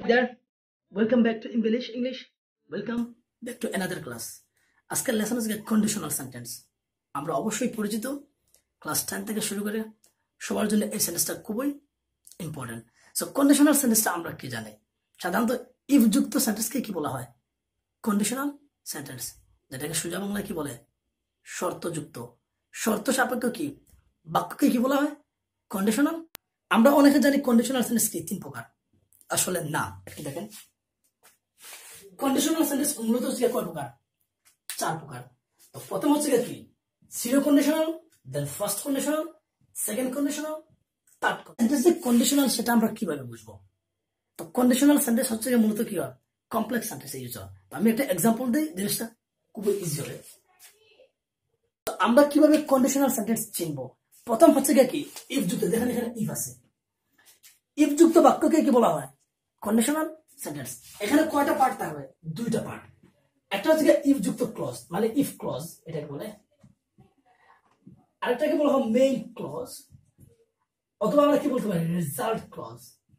there. Welcome back to English. Welcome back to another class. আজকের lesson হচ্ছে conditional sentence. আমরা অবশ্যই পরিচিত, ক্লাস 10 থেকে শুরু করে সবার জন্য এই সেন্টেন্সটা খুবই ইম্পর্টেন্ট। সো কন্ডিশনাল সেন্টেন্সটা আমরা কি জানি? সাধারণত ইফ যুক্ত সেন্টেন্সকে কি বলা হয়? কন্ডিশনাল সেন্টেন্স, যেটাকে সোজা বাংলায় কি বলে? শর্তযুক্ত। শর্ত সাপেক্ষ কি বাক্যকে কি বলা হয়? কন্ডিশনাল। আমরা অনেকে জানি কন্ডিশনাল সেন্টেন্স কি 3 প্রকার, আসলে না। একটু দেখেন, কন্ডিশনাল সেন্টেন্স মূলত হচ্ছে কয় প্রকার? 4 প্রকার। তো প্রথম হচ্ছে কি zero conditional, then first conditional, second conditional, third conditional. যে কন্ডিশনাল সেটা আমরা কিভাবে বুঝবো? তো কন্ডিশনাল সেন্টেন্স হচ্ছে মূলত কি হয়? কমপ্লেক্স সেন্টেন্স ইউজ হয়। তো আমি একটা এক্সাম্পল দিই, জিনিসটা খুবই ইজি হবে। তো আমরা কিভাবে কন্ডিশনাল সেন্টেন্স চিনবো? প্রথম হচ্ছে কি ইফ যুক্ত। দেখেন এখানে ইফ আছে। ইফ যুক্ত বাক্যকে কি বলা হয়? Conditional sentence. এখানে কয়টা পার্ট থাকবে? 2টা পার্ট। একটা হচ্ছে ইফ যুক্ত ক্লজ, মানে ইফ ক্লজ এটাকে বলে। আরেকটাকে বলা হয় মেইন ক্লজ, অথবা আমরা কি বলতে পারি? Result clause.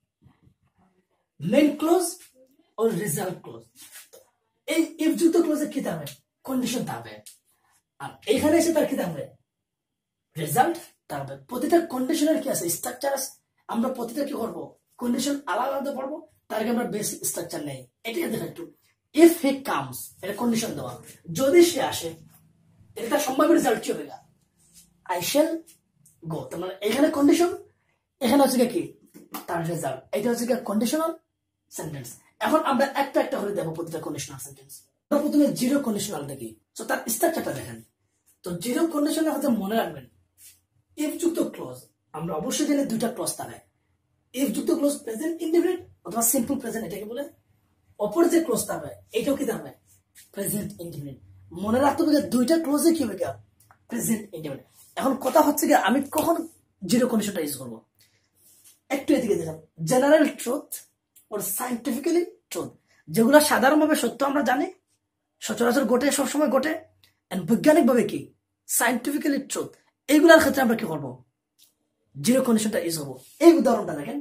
মেইন ক্লজ ও রেজাল্ট ক্লজ। এই ইফ যুক্ত ক্লজে কি থাকবে? কন্ডিশন থাকবে। আর এখানে এসে তার কি থাকবে? রেজাল্ট থাকবে। প্রতিটা কন্ডিশনের কি আছে? স্ট্রাকচার আছে। আমরা প্রতিটা কি করবো? কন্ডিশন আলাদা আলাদা পড়বো, তার আগে আমরা বেসিক স্ট্রাকচার নেই। এটাকে দেখো একটু। ইফ হি কামস, এটা কন্ডিশন দেওয়া। যদি সে আসে, এটা সম্ভাব্য রেজাল্ট কি হবে? I shall go. তার মানে এখানে কন্ডিশন, এখানে হচ্ছে কি তার রেজাল্ট। এটা হচ্ছে কন্ডিশনাল সেন্টেন্স। এখন আমরা একটা একটা করে দেখবো প্রতিটা কন্ডিশনাল সেন্টেন্স। প্রথমে জিরো কন্ডিশনাল দেখি। তো তার স্ট্রাকচারটা দেখেন। তো জিরো কন্ডিশনাল হচ্ছে মনে রাখবেন, ইফ যুক্ত ক্লজ আমরা অবশ্যই জানি 2টা ক্লজ থাকে। ইফ যুক্ত ক্লজ প্রেজেন্ট ইনডিফিনিট অথবা সিম্পল প্রেজেন্ট এটাকে বলে। অপর যে ক্লজ থাকবে এটাও কি থাকবে? Present indefinite. মনে রাখতে হবে 2টা ক্লজে কি হবে? Present indefinite. এখন কথা হচ্ছে কি আমি কখন জিরো কন্ডিশনটা ইউজ করবো? একটু এদিকে দেখেন, general truth or scientifically truth, যেগুলো সাধারণভাবে সত্য আমরা জানি, সচরাচর ঘটে, সবসময় ঘটে, বৈজ্ঞানিক ভাবে কি সাইন্টিফিক্যালি ট্রুথ, এইগুলোর ক্ষেত্রে আমরা কি করবো? জিরো কন্ডিশনটা ইউজ করবো। এই উদাহরণটা দেখেন,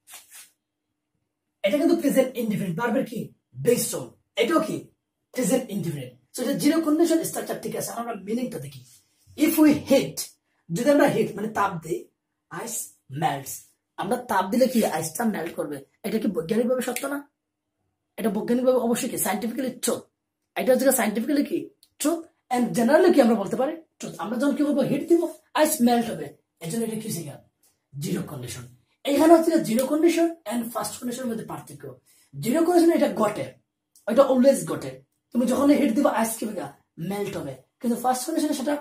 এটা কিন্তু প্রেজেন্ট ইনডিফিনিট, ভার্বের কি বেসড অন, এটাও কি প্রেজেন্ট ইনডিফিনিট। সো এটা জিরো কন্ডিশন স্ট্রাকচার ঠিক আছে। আমরা মিনিংটা দেখি। ইফ উই হিট, যদি আমরা হিট মানে তাপ দেই, আইস মেল্টস। আমরা তাপ দিলে কি আইসটা মেল্ট করবে। এটা কি বৈজ্ঞানিক ভাবে সত্য না? এটা বৈজ্ঞানিক ভাবে অবশ্যই কি সাইন্টিফিক্যালি ট্রুথ। এটা হচ্ছে সাইন্টিফিক্যালি কি ট্রুথ, এন্ড জেনারেলি কি আমরা বলতে পারি ট্রুথ। আমরা যখন কি করবো? হিট দিব, আইস মেল্ট হবে। এই জন্য এটা কি জিরো কন্ডিশন। এখানে হচ্ছে জিরো কন্ডিশন এন্ড ফার্স্ট কন্ডিশনের মধ্যে পার্থক্য। জিরো কন্ডিশন এটা ঘটে, ওইটা অলওয়েজ ঘটে। তুমি যখন হিট দিবা আইস কি হবে? মেল্ট হবে। কিন্তু ফার্স্ট কন্ডিশনে সেটা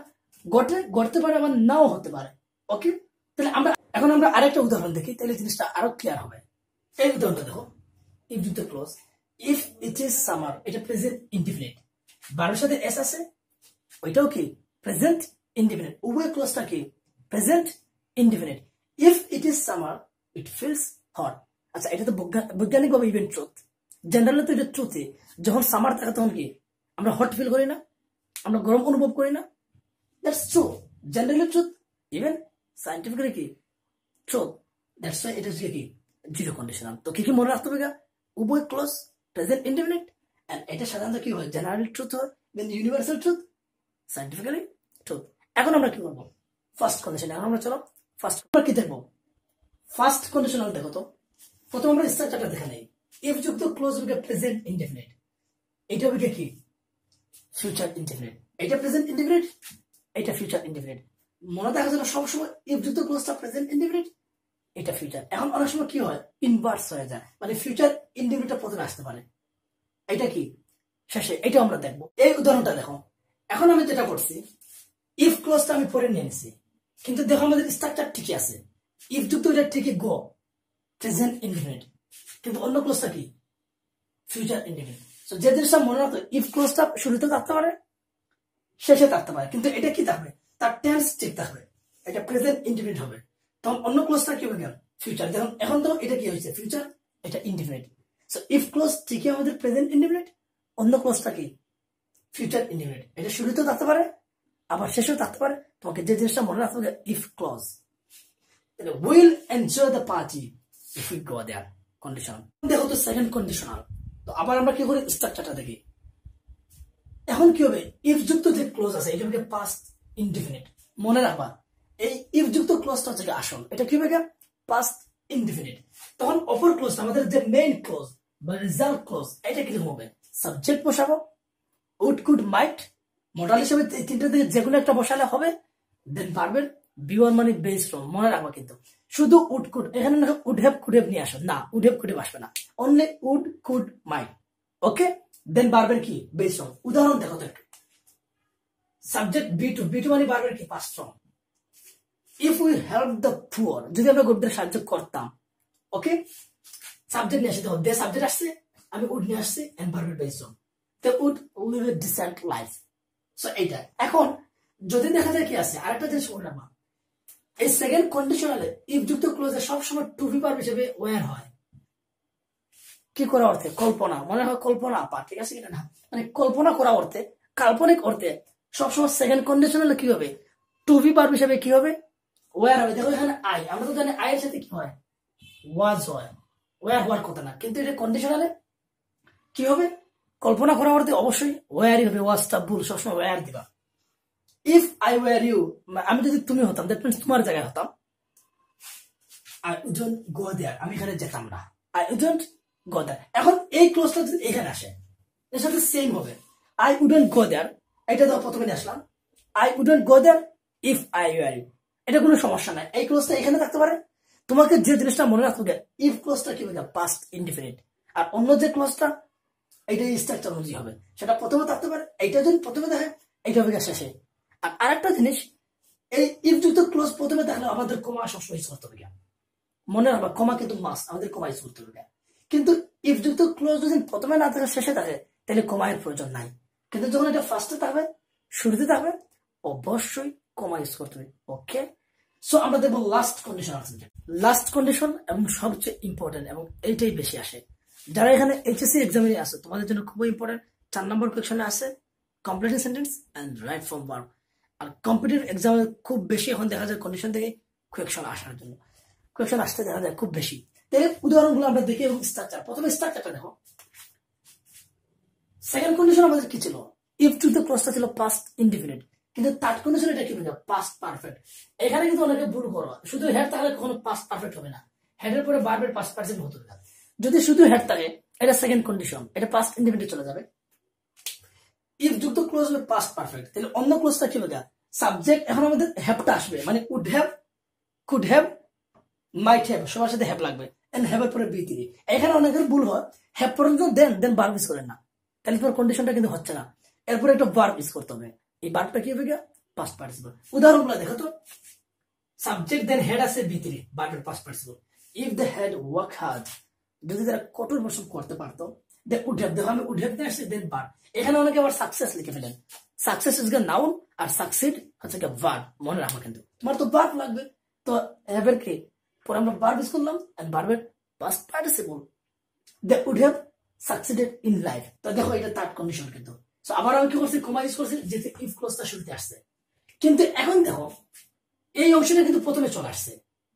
ঘটতে পারে, আবার নাও হতে পারে। ওকে, তাহলে এখন আমরা আরেকটা উদাহরণ দেখি, তাহলে জিনিসটা আরো ক্লিয়ার হবে। এই উদাহরণটা দেখো, ইফ যুক্ত clause. If it is summer, এটা প্রেজেন্ট ইনডিফিনিট, ভার্বের সাথে এস আছে, ওইটাও কি প্রেজেন্ট ইনডিফিনিট। উভয় ক্লোজটা কি present indefinite. If it is summer it feels hot. আচ্ছা, এটা তো বৈজ্ঞানিক ভাবে ইভেন ট্রুথ। জেনারেলি তো এটা ট্রুথই। যখন সামার থাকে তখন কি আমরা হট ফিল করি না? আমরা গরম অনুভব করি না? That's true, generally truth, even scientifically কি ট্রুথ। দ্যাটস ওয়াই এটা হচ্ছে কি জিরো কন্ডিশনাল। তো কি মনে রাখতে হবে? উভয় ক্লোজ প্রেজেন্ট ইনডিফিনিট, এন্ড এটা সাধারণত কি হয়? জেনারেলি ট্রুথ হয়, then universal truth, scientifically truth. এখন আমরা কি করবো? First condition. এখন আমরা চলো ফার্স্ট কি দেখবো? ফার্স্ট কন্ডিশনাল দেখো তো। প্রথম আমরা স্ট্রাকচারটা দেখে নেই। ইফ যুক্ত ক্লোজ হবে প্রেজেন্ট ইনডিফিনিট, এটা হবে কি ফিউচার ইনডিফিনিট। এটা প্রেজেন্ট ইনডিফিনিট, এটা ফিউচার ইনডিফিনিট। মনে দেখা যায় সবসময় ইফ যুক্ত ক্লোজটা প্রেজেন্ট ইনডিফিনিট, এটা ফিউচার। এখন অনেক সময় কি হয়? ইনভার্স হয়ে যায়, মানে ফিউচার ইনডিফিনিটটা প্রথমে আসতে পারে। এটা কি শেষে, এটা আমরা দেখবো। এই উদাহরণটা দেখো। এখন আমি যেটা করছি, ইফ ক্লোজটা আমি পরে নিয়ে নিছি, কিন্তু দেখো আমাদের স্ট্রাকচার ঠিকই আছে। ইফ যুক্ত এটা ঠিকই গো প্রেজেন্ট ইনডিফিনিট, কিন্তু অন্য ক্লোজটা কি ফিউচার ইনডিফিনিট। সো যে জিনিসটা মনে রাখতো, ইফ ক্লোজটা শুরুতে থাকতে পারে, শেষে থাকতে পারে, কিন্তু এটা কি থাকবে? তার টেন্স ঠিক থাকবে। এটা প্রেজেন্ট ইনডিফিনিট হবে। তখন অন্য ক্লোজটা কি হবে? ফিউচার। দেখুন এখন তো এটা কি হয়েছে? ফিউচার, এটা ইনডিফিনিট। সো ইফ ক্লোজ ঠিকই আমাদের প্রেজেন্ট ইনডিফিনিট, অন্য ক্লোজটা কি ফিউচার ইনডিফিনিট। এটা শুরুতেও থাকতে পারে, আবার শেষেও থাকতে পারে। তোমাকে যে জিনিসটা মনে রাখতে হবে, if clause will enjoy the party if we go there. Conditional. দেখো তো সেকেন্ড কন্ডিশনাল। তো আবার আমরা কি করি, স্ট্রাকচারটা দেখি। এখন কি হবে, ইফ যুক্ত যে ক্লোজ আছে এটা হবে পাস্ট ইনডিফিনিট। মনে রাখবা এই ইফ যুক্ত ক্লোজটা হচ্ছে আসল, এটা কি হবে পাস্ট ইনডিফিনিট। তখন অপর ক্লোজ আমাদের যে মেইন ক্লোজ বা রেজাল্ট ক্লোজ, এটা কিরকম হবে, সাবজেক্ট বসাবো, উড কুড মাইট, মডাল হিসেবে তিনটা থেকে যেগুলো একটা বসালে হবে, দেন ভার্বের বি1 মানে বেস ফ্রম। মনে রাখবা কিন্তু শুধু উড কুড, এখানে উড হ্যাভ কুড হ্যাভ নিয়ে আসো না, উড হ্যাভ কুড হ্যাভ আসবে না, only would could might. Okay, then ভার্বের কি বেস ফ্রম। উদাহরণ দেখো তো একটু, সাবজেক্ট বি2 মানে ভার্বের কি past form. If we help the poor, যদি আমরা গরিবদের সাহায্য করতাম। ওকে, সাবজেক্ট নিয়ে আসে, দেখো দে সাবজেক্ট আসছে, আমি উড নিয়ে আসছি এন্ড ভার্বের base form, they would live a decent life. So এইটা। এখন যদি দেখা যায় কি আছে, আরেকটা জিনিস মনে রাখবা, এই সেকেন্ড কন্ডিশনালে ইফ যুক্ত ক্লোজে সবসময় টু বি ভার্ব হিসেবে ওয়্যার হয়। কি করা অর্থে, কল্পনা, মনে হয় কল্পনা পা, ঠিক আছে কিনা না, মানে কল্পনা করা অর্থে, কাল্পনিক অর্থে সবসময় সেকেন্ড কন্ডিশনালে কি হবে, টু বি ভার্ব হিসেবে কি হবে, ওয়্যার হবে। দেখো এখানে আই, আমরা তো জানি আই এর সাথে কি হয়, ওয়াজ হয়, ওয়্যার হওয়ার কথা না, কিন্তু এটা কন্ডিশনালে কি হবে, কল্পনা করা অর্থে অবশ্যই ওয়্যারই হবে, ওয়াজটা ভুল, সবসময় ওয়্যার দিবা। ইফ আই ওয়্যার ইউ, আমি যদি তুমি হতাম, দ্যাট মিন্স তোমার জায়গায় হতাম, আই উডন্ট গো দেয়ার, আমি এখানে যেতাম না, আই উডন্ট গো দেয়ার। এখন এই ক্লোজটা যদি এখানে আসে, এর সাথে সেম হবে, আই উডন্ট গো দেয়ার, এটা তো প্রথমে নিয়ে আসলাম, I wouldn't go there if I were you, এটা কোনো সমস্যা নাই, এই ক্লোজটা এখানে থাকতে পারে। তোমাকে যে জিনিসটা মনে রাখতে হবে, ইফ ক্লোজটা কি হবে, পাস্ট ইনডিফিনিট, আর অন্য যে ক্লোজটা এইটা স্ট্রাকচার অনুযায়ী হবে, সেটা প্রথমে থাকতে পারে, এইটা যদি প্রথমে দেখে এইটা হবে শেষে। আর আরেকটা জিনিস, এই ইফ যুক্ত ক্লোজ প্রথমে থাকলে আমাদের কমা সবসময় ইউজ করতে হবে, মনে রাখবা কমা কিন্তু মাস্ট, আমাদের কমা ইউজ করতে হবে। কিন্তু ইফ যুক্ত ক্লোজ যদি প্রথমে না থাকে, শেষে থাকে, তাহলে কমায়ের প্রয়োজন নাই। কিন্তু যখন এটা ফার্স্টে থাকবে, শুরুতে থাকবে, অবশ্যই কমা ইউজ করতে হবে। ওকে, সো আমরা দেখবো লাস্ট কন্ডিশন আছে, লাস্ট কন্ডিশন এবং সবচেয়ে ইম্পর্টেন্ট, এবং এইটাই বেশি আসে যারা এখানে এইচএসসি এক্সামিনে আছে, তোমাদের জন্য খুবই ইম্পর্টেন্ট। 4 নম্বর কোয়েশ্চনে আছে complete sentence and right form verb. আর কম্পিটিটিভ এক্সামে খুব বেশি এখন দেখা যায় কন্ডিশন থেকে কোয়েশ্চন আসার জন্য, কোয়েশ্চন আসতে দেখা যায় খুব বেশি। তাহলে উদাহরণগুলো আমরা দেখি এবং স্ট্রাকচার। প্রথমে স্ট্রাকচারটা দেখো, সেকেন্ড কন্ডিশন আমাদের কি ছিল, ইফ টু দ্য ক্লোজটা ছিল পাস্ট ইনডিফিনিট, কিন্তু থার্ড কন্ডিশন এটা কি হবে, পাস্ট পারফেক্ট। এখানে কিন্তু অনেকে ভুল করো, শুধু হেড থাকলে কখনো পাস্ট পারফেক্ট হবে না, হেডের পরে ভার্বের পাস্ট পার্টিসিপল হতে হবে। যদি শুধু হেড থাকে, এটা সেকেন্ড কন্ডিশন, এটা পাস্ট ইনডিফিনিট চলে যাবে। ইফ যুক্ত ক্লোজ হবে পাস্ট পারফেক্ট, তাহলে অন্য ক্লোজটা কি হবে, সাবজেক্ট এখন আমাদের হ্যাভটা আসবে, মানে would have, could have, might have, সবার সাথে হ্যাভ লাগবে, এন্ড হ্যাভের পরে বি3। এখানে অনেকের ভুল হয়, হ্যাভ পর্যন্ত দেন ভার্ব ইউজ করেন না, তাহলে তোমার কন্ডিশনটা কিন্তু হচ্ছে না। এরপরে একটা ভার্ব ইউজ করতে হবে, এই ভার্বটা কি হবে, পাস্ট পার্টিসিপল। উদাহরণগুলো দেখো তো, সাবজেক্ট দেন হেড আছে বি3, ভার্বের past participle. If they had work hard, যদি তারা কঠোর পরিশ্রম করতে পারতো, দে উড হ্যাভ, দেখো আমি উড হ্যাভ দিয়ে আসছি, দেন ভার্ব। এখানে অনেকে আবার সাকসেস লিখে ফেলেন, সাকসেস ইজ নাউন আর সাকসিড হচ্ছে ভার্ব। মনে রাখো কিন্তু তোমার তো ভার্ব লাগবে, তো হ্যাভের কি পরে আমরা ভার্ব ইউজ করলাম, এন্ড ভার্বের past participle, they would have succeeded in life. তো দেখো এটা থার্ড কন্ডিশন কিন্তু। সো আবার আমি কি করছি, কমা ইউজ করছি, যেতে ইফ ক্লোজটা শুরুতে আসছে। কিন্তু এখন দেখো এই অংশটা কিন্তু প্রথমে চলে আসছে,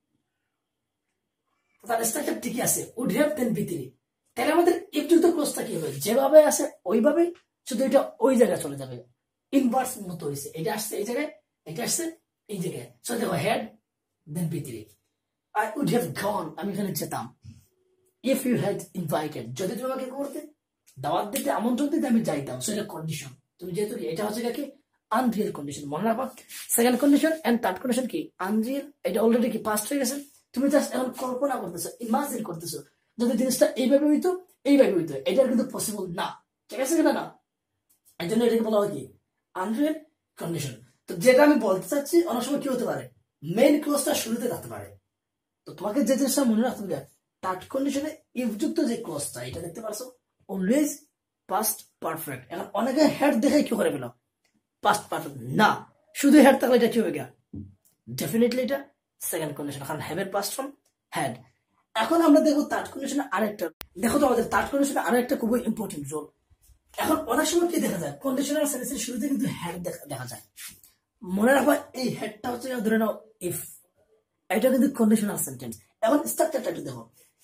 তার স্ট্রাকচার ঠিকই আছে, উড হ্যাভ দেন বি3। তাহলে আমাদের ইফ যুক্ত ক্লোজটা কি হবে, যেভাবে আছে ওইভাবে, শুধু এটা ওই জায়গায় চলে যাবে, ইনভার্স মতো হয়েছে, এটা আসছে এই জায়গায়, এটা আসছে এই জায়গায়। সো দেখো হেড দেন বি3, আই উড হ্যাভ গন, আমি এখানে যেতাম। ইফ ইউ হ্যাড ইনভাইটেড, যদি তুমি আমাকে করতে দাওয়াত দিতে, আমন্ত্রণ দিতে, আমি যাইতাম। সো এটা কন্ডিশন, তুমি যেহেতু এটা হচ্ছে কি আনরিয়েল কন্ডিশন, মনে রাখবা। Second condition and third condition কি আনরিয়েল, এটা অলরেডি কি পাস্ট হয়ে গেছে, তুমি জাস্ট এখন কল্পনা করতেছো, ইমাজিন করতেছো, যদি জিনিসটা এইভাবে হইতো, এইভাবে হইতো, এটা কিন্তু পসিবল না, ঠিক আছে কিনা না, এই জন্য এটাকে বলা হয় কি আনরিয়েল কন্ডিশন। তো যেটা আমি বলতে চাচ্ছি, অনেক সময় কি হতে পারে, মেইন ক্লোজটা শুরুতে থাকতে পারে। তো তোমাকে যে জিনিসটা মনে রাখতে হবে, থার্ড কন্ডিশনে ইফ যুক্ত যে ক্লোজটা, এটা দেখতে পারছো অলওয়েজ পাস্ট পারফেক্ট। এখন অনেকে হেড দেখে কি করে পেল পাস্ট পারফেক্ট, না শুধু হেড থাকলে এটা কি হবে, ডেফিনেটলি এটা সেকেন্ড কন্ডিশন, কারণ হ্যাভের পাস্ট ফর্ম হ্যাড। এখন আমরা দেখবো থার্ড কন্ডিশনে আরেকটা, দেখো তো আমাদের থার্ড কন্ডিশনে আরেকটা খুবই ইম্পর্টেন্ট রোল। এখন অনেক সময় কি দেখা যায়, কন্ডিশনাল সেন্টেন্সের শুরুতে কিন্তু হেড দেখা যায়। মনে রাখবা এই হেডটা হচ্ছে ধরে নাও ইফ, এটা কিন্তু কন্ডিশনাল সেন্টেন্স। এখন স্ট্রাকচারটা একটু দেখো,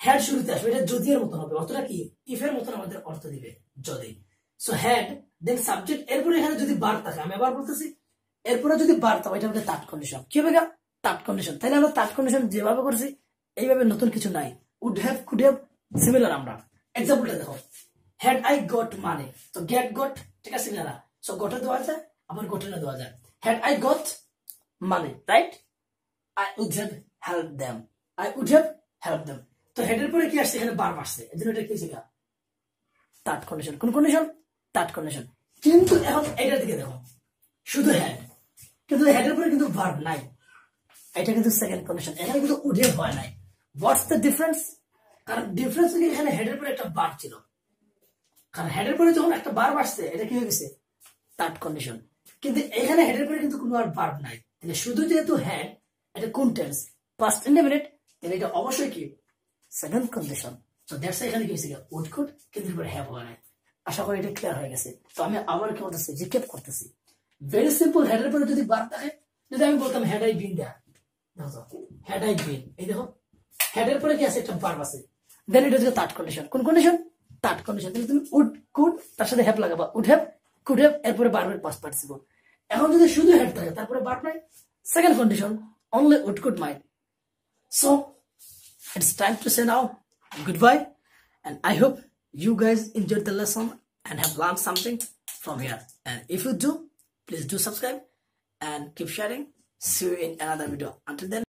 হ্যাড শুরুতে আসবে, এটা যদি এর মতন হবে, অর্থটা কি ইফ এর মতন আমাদের অর্থ দিবে যদি। সো হ্যাড দেন সাবজেক্ট, এরপরে এখানে যদি বার থাকে, আমি আবার বলতেছি এরপরে যদি বার থাকে এটা আমাদের থার্ড কন্ডিশন। কি হবে গা? Third condition. তাহলে আমরা থার্ড কন্ডিশন যেভাবে করছি এইভাবে নতুন কিছু নাই, would have could have similar. আমরা এক্সাম্পলটা দেখো, হ্যাড আই গট মানি, তো গেট গট ঠিক আছে না, সো গটে দেওয়া যায় আবার গটে না দেওয়া যায়। Had I got money right, I would have helped them. I would have helped them. তো হেডের পরে কি আসছে? এখানে বার আসছে, এজন্য এটা কি ছিল? Third condition. কোন কন্ডিশন? Third condition. কিন্তু এখন এটার দিকে দেখো, শুধু হেড, কিন্তু হেডের পরে কিন্তু ভার্ব নাই, এটা কিন্তু সেকেন্ড কন্ডিশন, এখানে কিন্তু উড হ্যাভ হয় নাই। What's the difference? কারণ ডিফারেন্স কি, এখানে হেডের পরে একটা ভার্ব ছিল, কারণ হেডের পরে যখন একটা ভার্ব আসছে এটা কি হয়ে গেছে? Third condition. কিন্তু এখানে হেডের পরে কিন্তু কোনো আর ভার্ব নাই, তাহলে শুধু যেহেতু হেড, এটা কোন টেন্স? পাস্ট ইনডেফিনিট, তাহলে এটা অবশ্যই কি সেকেন্ড কন্ডিশন। সো দ্যাটস এখানে কি হইছে? উড কুড, কিন্তু এরপরে হ্যাভ হয় নাই। আশা করি এটা ক্লিয়ার হয়ে গেছে। তো আমি আবার কি বলতেছি, রিক্যাপ করতেছি। ভেরি সিম্পল, হেডের পরে যদি ভার্ব থাকে, যদি আমি বলতাম হ্যাড আই বিন দেয়া, দেখো হ্যাড আই বিন, এই দেখো হেডের পরে কি আছে? একটা ভার্ব আছে, দেন এটা হচ্ছে থার্ড কন্ডিশন। কোন কন্ডিশন? Third condition. তাহলে তুমি উড কুড তার সাথে হ্যাভ লাগাবা, উড হ্যাভ কুড হ্যাভ, এরপরে ভার্বের পাস্ট পার্টিসিপল। এখন যদি শুধু হেড থাকে তারপরে ভার্ব নাই, second condition, only would could might. So it's time to say now goodbye, and I hope you guys enjoyed the lesson and have learned something from here. And if you do, please do subscribe and keep sharing. See you in another video. Until then.